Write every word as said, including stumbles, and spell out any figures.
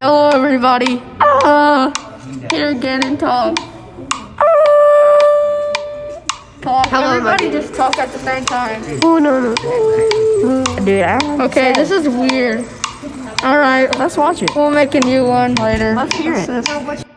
Hello, everybody. Uh, here again and talk. Talk. Hello, Everybody buddy. just talk at the same time. Oh no no. Dude, I don't Okay, understand. this is weird. All right, Let's watch it. we'll make a new one later. Let's hear it. What's this?